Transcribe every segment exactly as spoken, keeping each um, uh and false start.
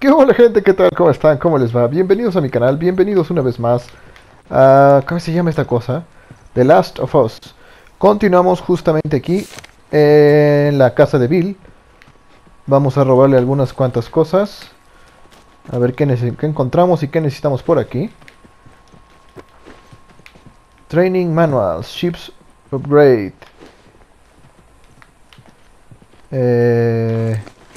¿Qué hola gente? ¿Qué tal? ¿Cómo están? ¿Cómo les va? Bienvenidos a mi canal, bienvenidos una vez más a... ¿Cómo se llama esta cosa? The Last of Us. Continuamos justamente aquí en la casa de Bill. Vamos a robarle algunas cuantas cosas. A ver qué, qué encontramos y qué necesitamos por aquí. Training Manuals, Ships Upgrade. Eh...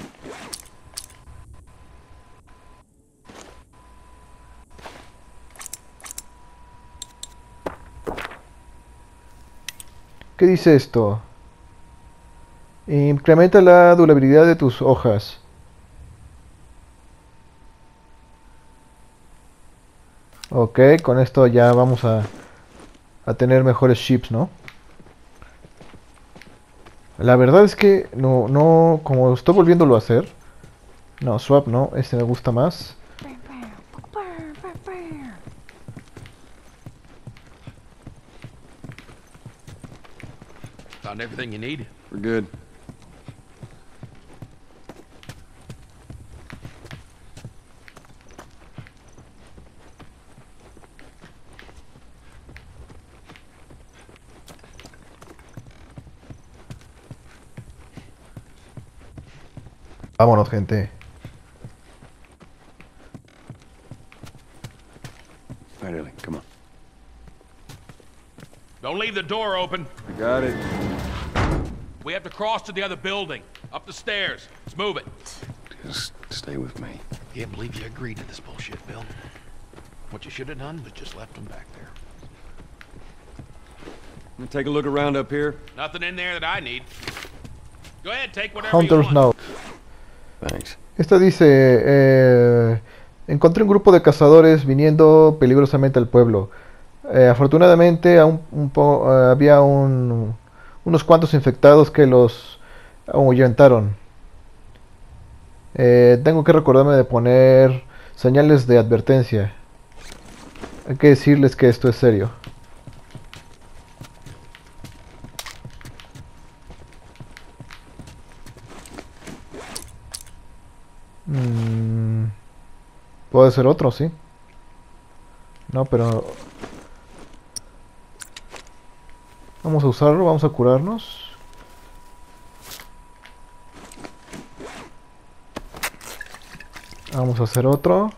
¿Qué dice esto? Incrementa la durabilidad de tus hojas. Ok, con esto ya vamos a, a tener mejores ships, ¿no? La verdad es que no, no, como estoy volviéndolo a hacer. No, swap no, este me gusta más. Found everything you need? We're good. Vámonos, gente. All right, Ellie, come on. Don't leave the door open. I got it. We have to cross to the other building. Up the stairs. Let's move it. Just stay with me. Can't believe you agreed to this bullshit, Bill. What you should have done was just left them back there. I'm gonna take a look around up here. Nothing in there that I need. Go ahead, take whatever Hunter's you want. Note. Thanks. Esta dice, eh, encontré un grupo de cazadores viniendo peligrosamente al pueblo. Eh, afortunadamente a un, un po, eh, había un, unos cuantos infectados que los ahuyentaron. Eh, tengo que recordarme de poner señales de advertencia. Hay que decirles que esto es serio. Mm, puede ser otro, sí. No, pero... Vamos a usarlo, vamos a curarnos. Vamos a hacer otro.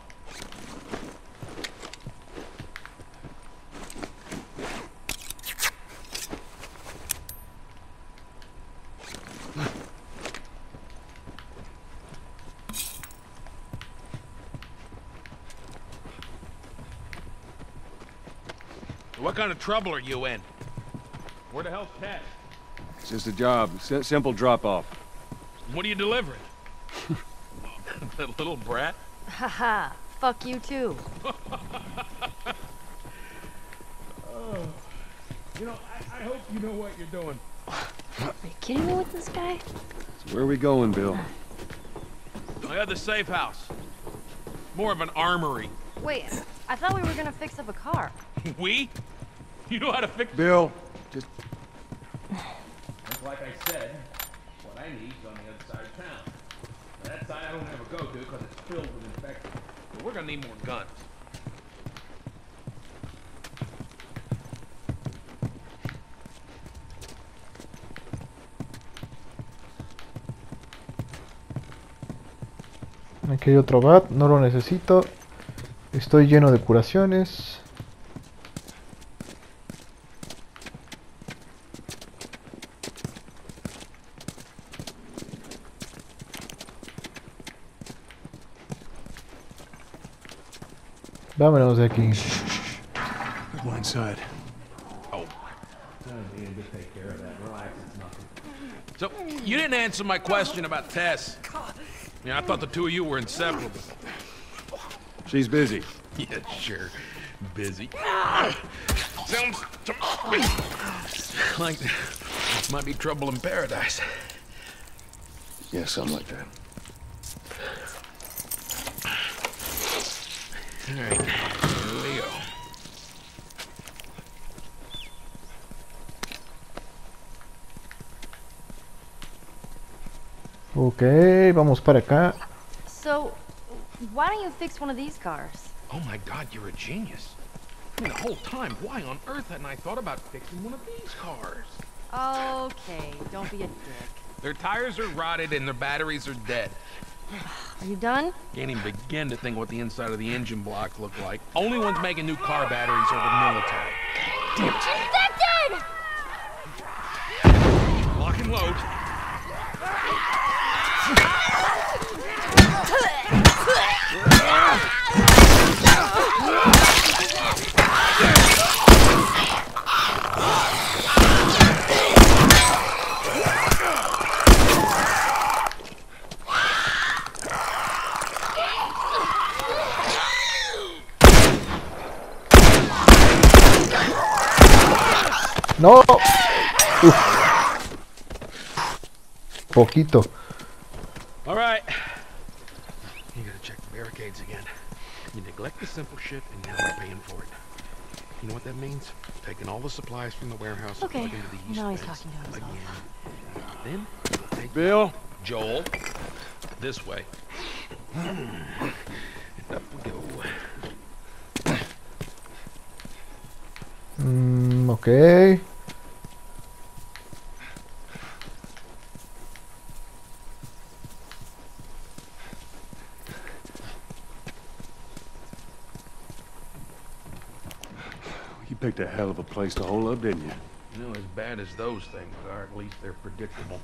What kind of trouble are you in? Where the hell's Ted? It's just a job. S simple drop-off. What are you delivering? That little brat? Haha, fuck you too. Oh. You know, I, I hope you know what you're doing. Are you kidding me with this guy? So where are we going, Bill? I got the safe house. More of an armory. Wait, I thought we were gonna fix up a car. We? You know how to fix... Bill, just... Like I said, what I need is on the other side of town. That side I don't ever go to because it's filled with infected. But we're gonna need more guns. Aquí hay otro bat, no lo necesito. Estoy lleno de curaciones. Vámonos de aquí. go inside. Oh. So, you didn't answer my question about Tess. Yeah, I thought the two of you were inseparable. She's busy. Yeah, sure. Busy. Sounds to me like this might be trouble in paradise. Yeah, something like that. All right, here we go. Ok, vamos para acá. So, Why don't you fix one of these cars? Oh my god, you're a genius. I mean, the whole time, why on earth hadn't I thought about fixing one of these cars? Okay, don't be a dick. Their tires are rotted and their batteries are dead. Are you done? Can't even begin to think what the inside of the engine blocks look like. Only ones making new car batteries are the military. Damn it. Infected! Lock and load. No. Uf. Poquito. All right. You gotta check the barricades again. You neglect the simple shit, and now we're paying for it. You know what that means? Taking all the supplies from the warehouse Okay. and plug into the east Now he's fence talking to himself. again. Then we'll take Bill? Joel this way. And up we go. Mm, okay. You picked a hell of a place to hole up, didn't you? You know, as bad as those things are, at least they're predictable.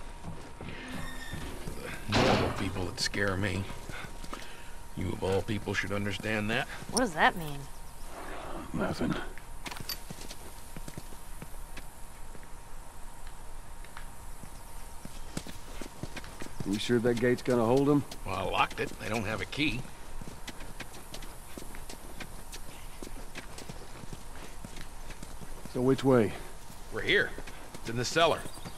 The normal people that scare me. You of all people should understand that. What does that mean? Nothing. You sure that gate's gonna hold them? Well, I locked it. They don't have a key. So which way? We're here. It's in the cellar.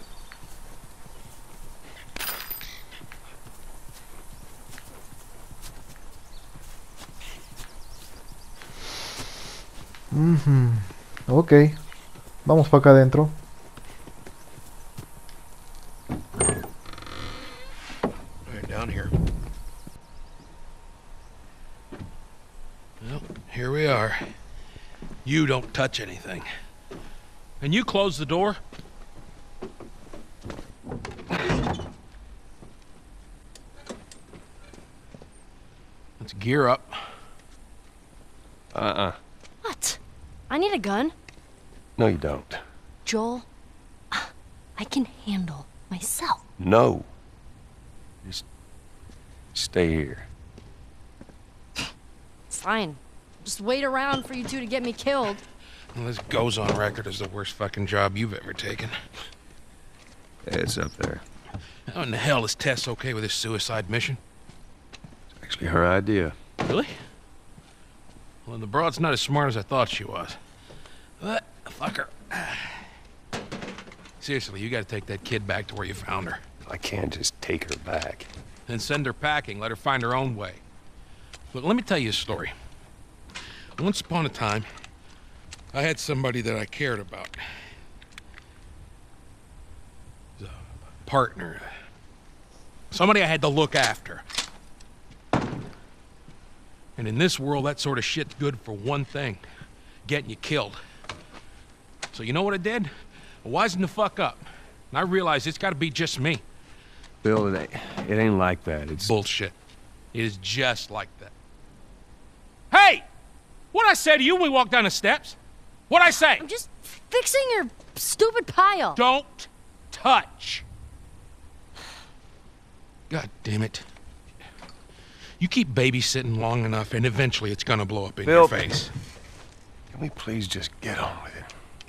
Mhm. Ok. Vamos para acá adentro. Right down here. Well, here we are. You don't touch anything. And you close the door? Let's gear up. Uh-uh. What? I need a gun. No, you don't. Joel, I can handle myself. No. Just stay here. Fine. Just wait around for you two to get me killed. Well, this goes on record as the worst fucking job you've ever taken. It's up there. How in the hell is Tess okay with this suicide mission? It's actually her idea. Really? Well, the broad's not as smart as I thought she was. But, fuck her. Seriously, you gotta take that kid back to where you found her. I can't just take her back. Then send her packing, let her find her own way. Look, let me tell you a story. Once upon a time, I had somebody that I cared about. A partner. Somebody I had to look after. And in this world, that sort of shit's good for one thing. Getting you killed. So you know what I did? I wisened the fuck up. And I realized it's gotta be just me. Bill, it ain't, it ain't like that. It's Bullshit. It is just like that. Hey! What'd I say to you when we walked down the steps? What'd I say? I'm just fixing your stupid pile. Don't touch. God damn it. You keep babysitting long enough and eventually it's gonna blow up in Bill, your face. Can we please just get on with it?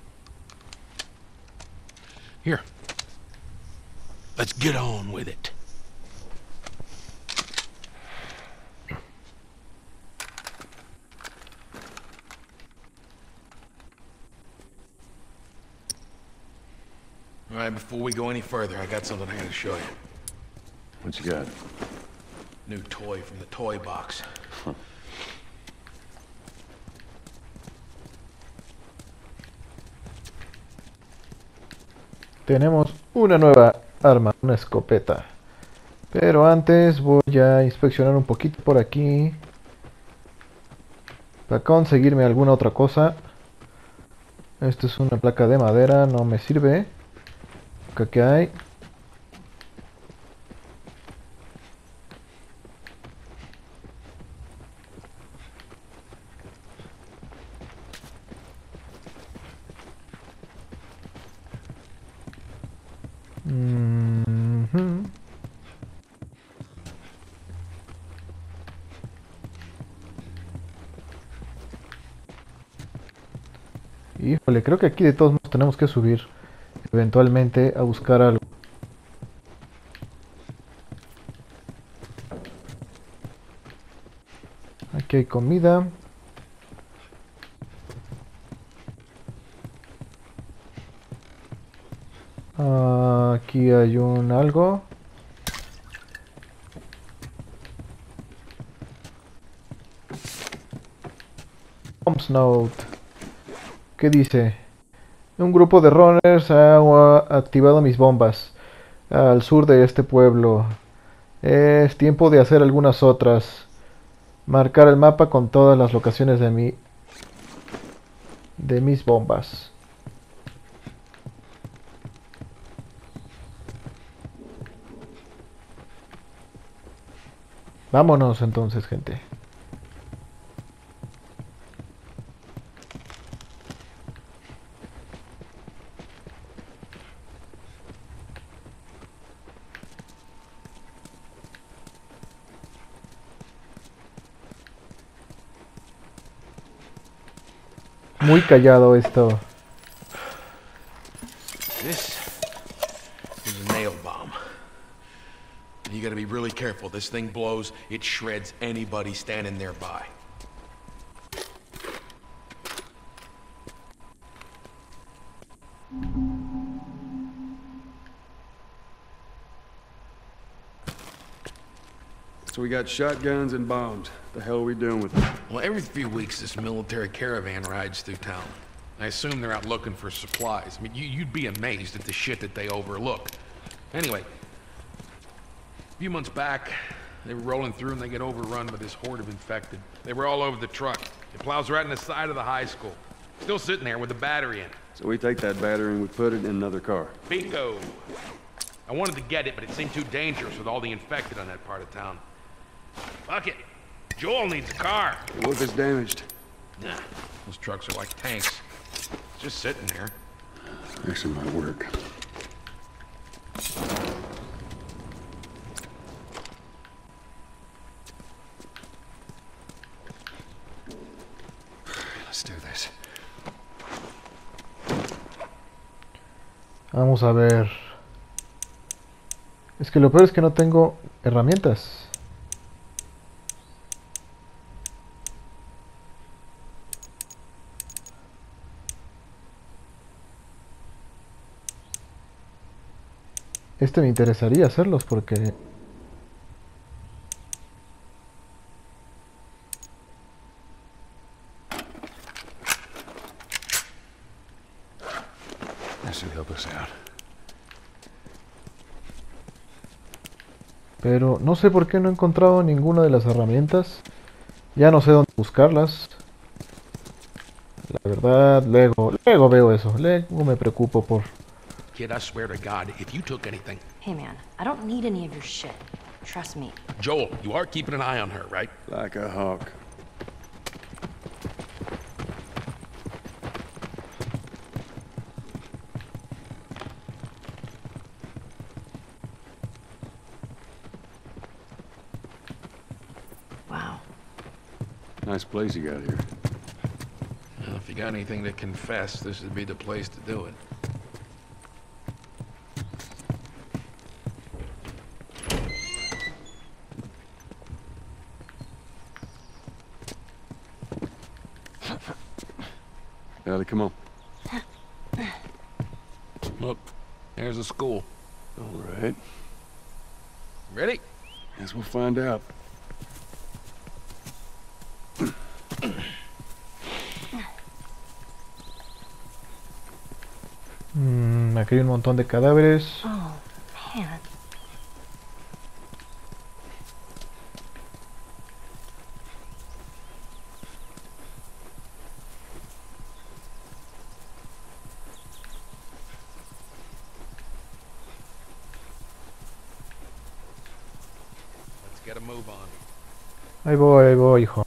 Here. Let's get on with it. All right, before we go any further, I got something I gotta show you. What you got? New toy from the toy box. Tenemos una nueva arma, una escopeta. Pero antes voy a inspeccionar un poquito por aquí. Para conseguirme alguna otra cosa. Esto es una placa de madera, no me sirve. Acá que hay. Mm-hmm. Híjole, creo que aquí de todos modos tenemos que subir eventualmente a buscar algo. Aquí hay comida. Ah, aquí hay un algo. Bombs Note. ¿Qué dice? Un grupo de runners ha activado mis bombas al sur de este pueblo. Es tiempo de hacer algunas otras. Marcar el mapa con todas las locaciones de mi de mis bombas. Vámonos entonces, gente. Muy callado esto. This is a nail bomb. You gotta be really careful. This thing blows, it shreds anybody standing nearby. So we got shotguns and bombs. The hell are we doing with them? Well, every few weeks this military caravan rides through town. I assume they're out looking for supplies. I mean, you, you'd be amazed at the shit that they overlook. Anyway, a few months back, they were rolling through and they get overrun by this horde of infected. They were all over the truck. It plows right in the side of the high school. Still sitting there with the battery in. So we take that battery and we put it in another car. Bingo! I wanted to get it, but it seemed too dangerous with all the infected on that part of town. Fuck it. Joel needs a car. What if it's damaged? Nah, those trucks are like tanks. Just sitting there. Actually might work. Let's do this. Vamos a ver. Es que lo peor es que no tengo herramientas. Este me interesaría hacerlos porque... That should help us out. Pero no sé por qué no he encontrado ninguna de las herramientas. Ya no sé dónde buscarlas. La verdad, luego, luego veo eso. Luego me preocupo por... Kid, I swear to God, if you took anything... Hey man, I don't need any of your shit. Trust me. Joel, you are keeping an eye on her, right? Like a hawk. Wow. Nice place you got here. Well, if you got anything to confess, this would be the place to do it. Ellie, come on. Look, there's a school. All right. Ready? Guess we'll find out. Mm, aquí hay un montón de cadáveres. Oh, man. Get a move on. Ahí voy, ahí voy, hijo.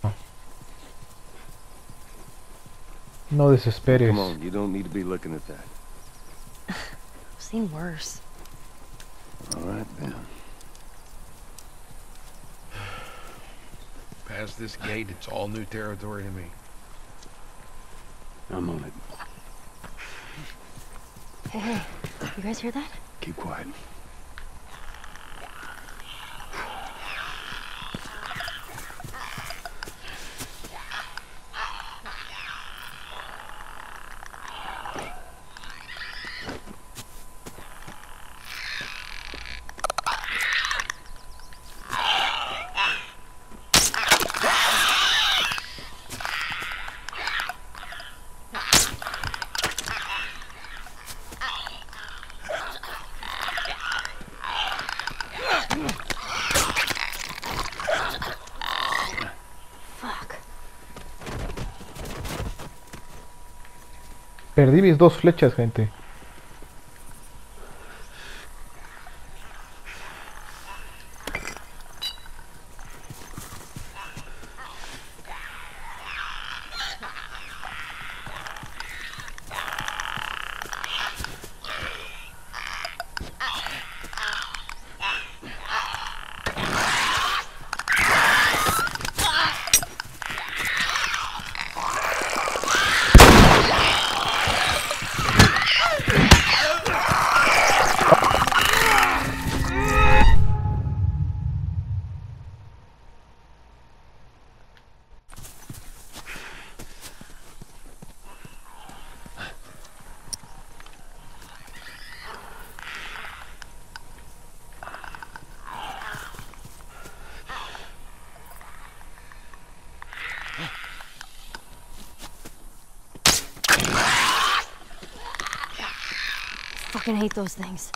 No desesperes. Come on, you don't need to be looking at that. I've seen worse. All right, then. Past this gate, it's all new territory to me. I'm on it. Hey, hey, you guys hear that? Keep quiet. Perdí mis dos flechas, gente. Fucking hate those things.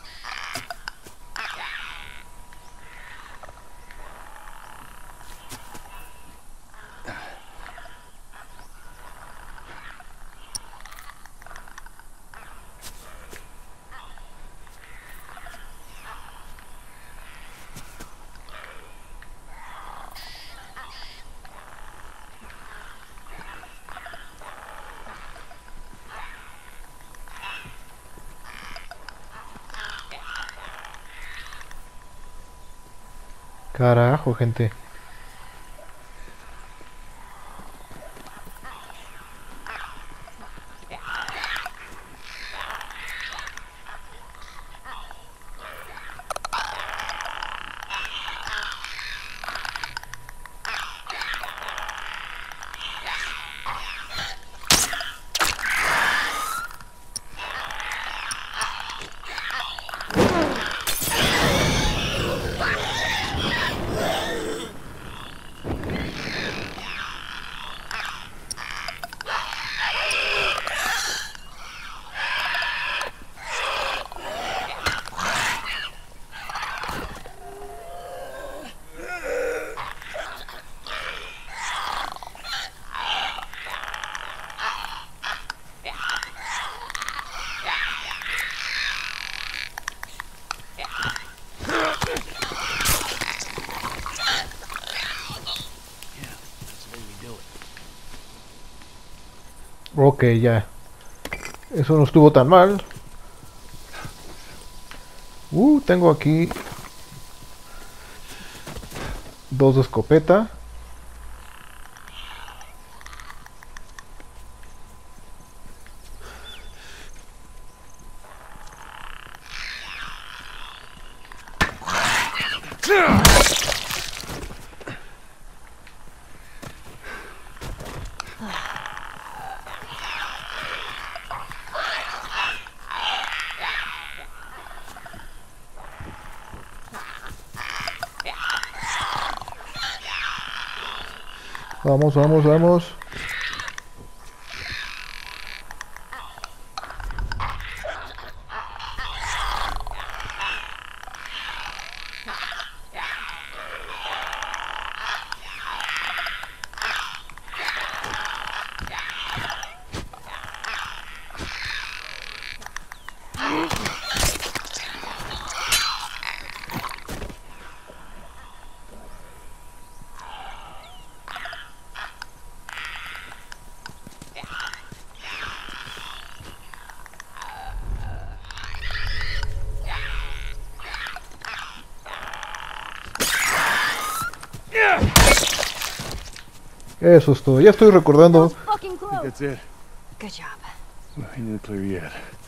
Carajo, gente. Ok, ya. Eso no estuvo tan mal. Uh, tengo aquí dos de escopeta. Vamos, vamos, vamos. Eso es todo. Ya estoy recordando. Fucking close. That's it. Good job. We ain't in the clear yet.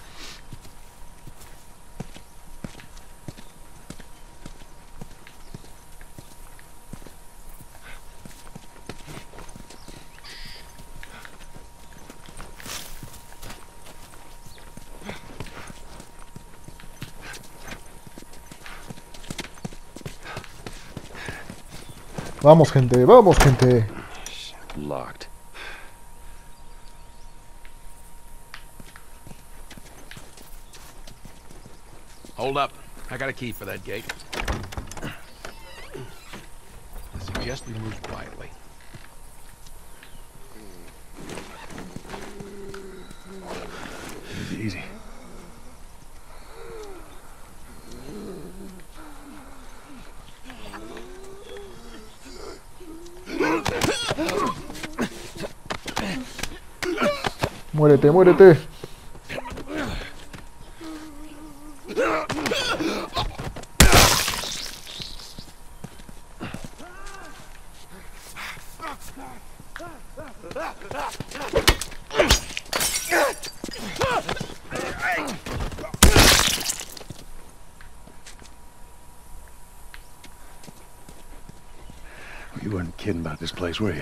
Vamos, gente, vamos, gente. Locked. Hold up. I got a key for that gate. I suggest we move quietly. Easy, easy. Muérete, muérete. You weren't kidding about this place, were you?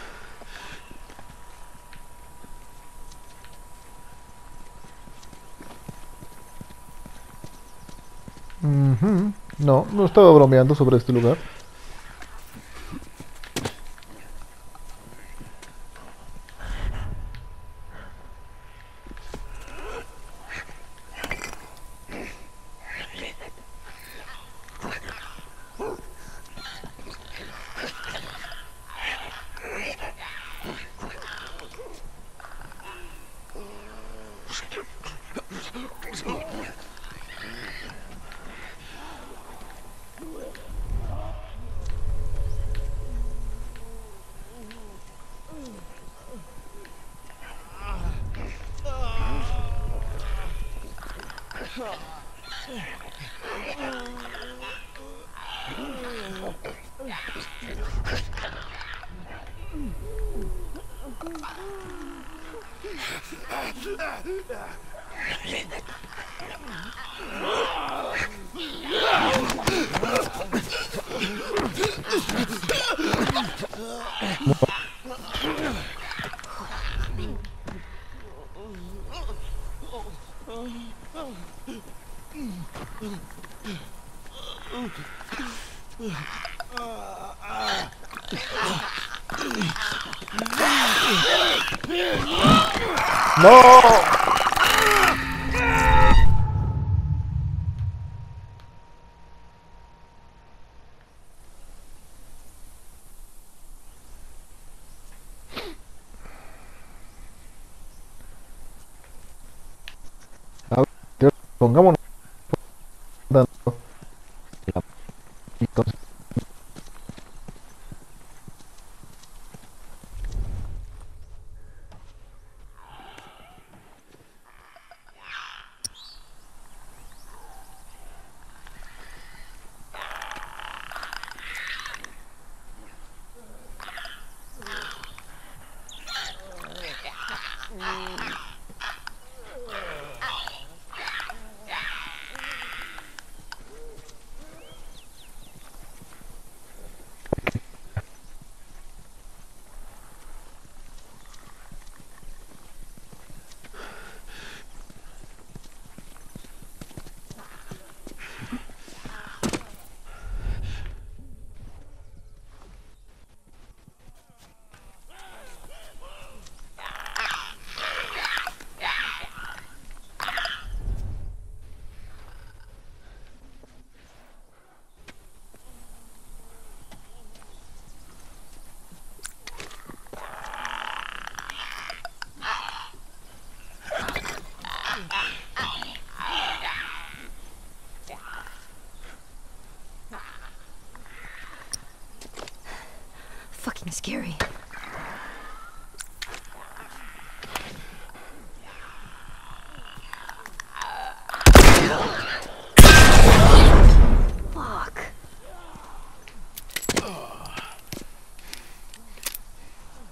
Ujú. No, no estaba bromeando sobre este lugar. ¡No! A ver, pongámonos dando la- entonces, Fucking scary. Fuck.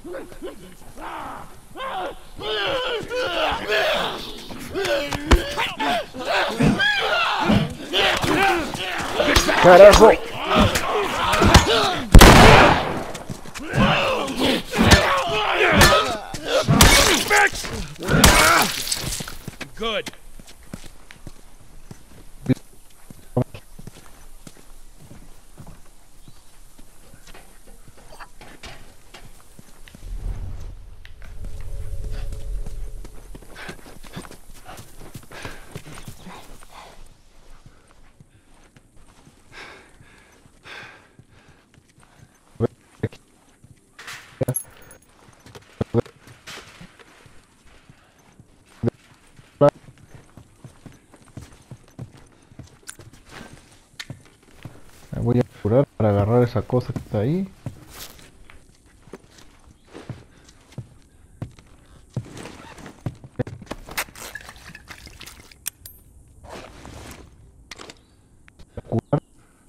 ¡Carajo! Good. Me voy a apurar para agarrar esa cosa que está ahí. Curar.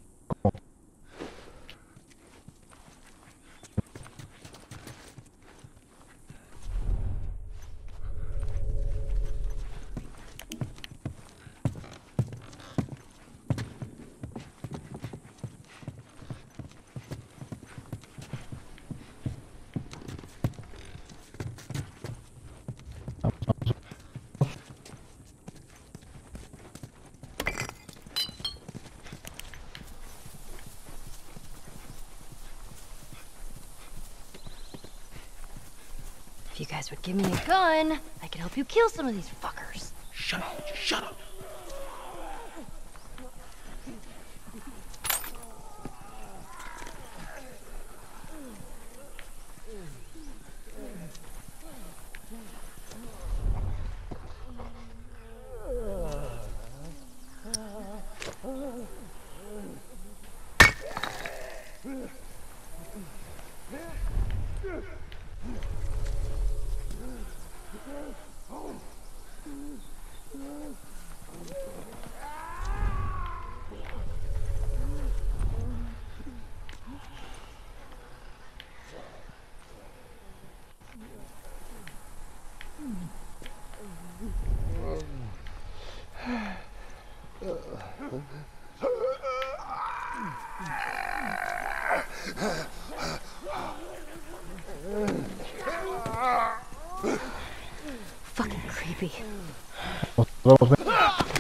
If you guys would give me a gun, I could help you kill some of these fuckers. Shut up! Shut up! Fucking creepy. Vamos, ven.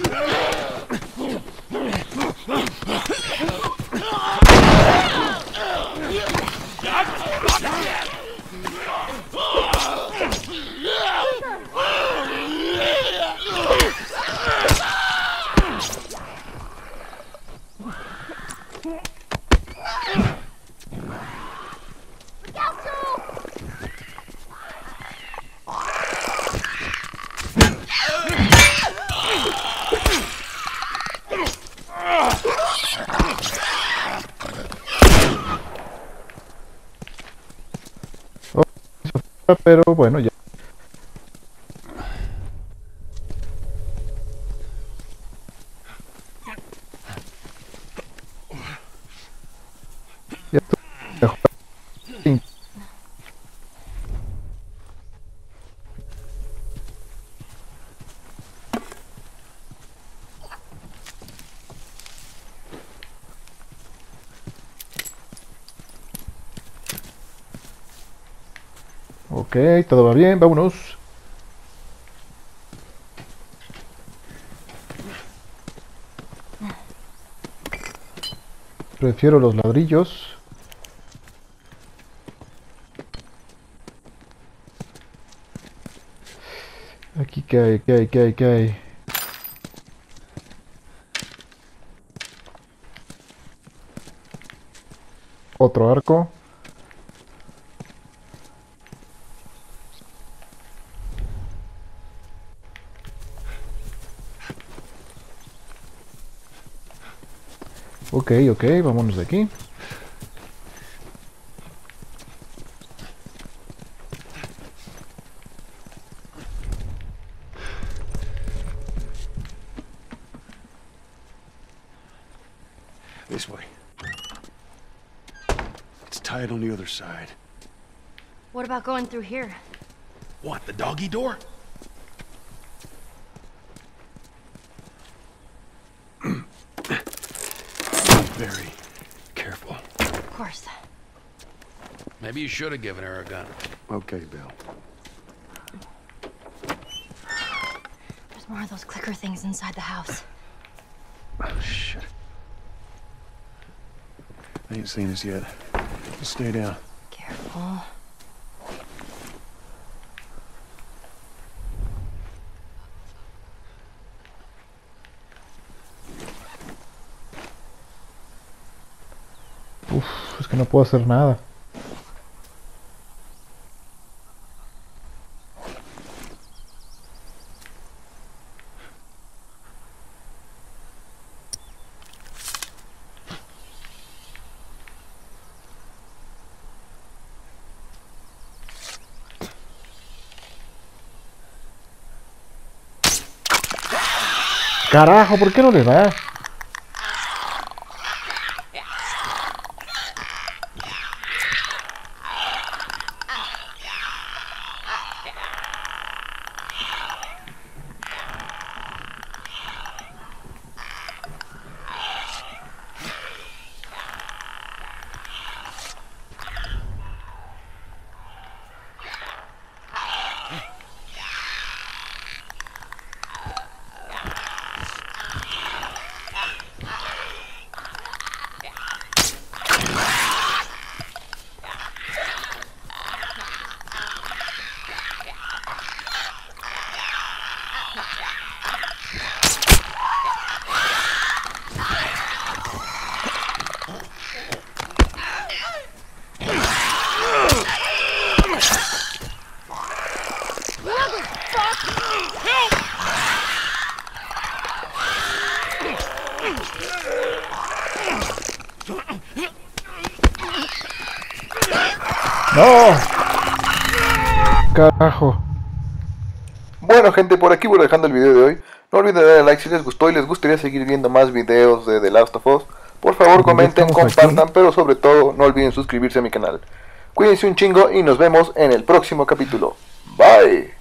Pero bueno, ya. Ya estoy. Ok, todo va bien, vámonos. Prefiero los ladrillos. Aquí, ¿qué hay? ¿Qué hay? ¿Qué hay? ¿Qué hay? Otro arco. Ok, ok, vámonos de aquí. This way. It's tied on the other side. What about going through here? What, the doggy door? Very careful. Of course. Maybe you should have given her a gun. Okay, Bill. There's more of those clicker things inside the house. Oh, shit. They ain't seen us yet. Just stay down. Careful. Uf, es que no puedo hacer nada. Carajo, ¿por qué no le da? ¡No! Carajo. Bueno, gente, por aquí voy dejando el video de hoy. No olviden darle like si les gustó y les gustaría seguir viendo más videos de The Last of Us. Por favor, comenten, compartan, aquí. Pero sobre todo no olviden suscribirse a mi canal. Cuídense un chingo y nos vemos en el próximo capítulo. Bye.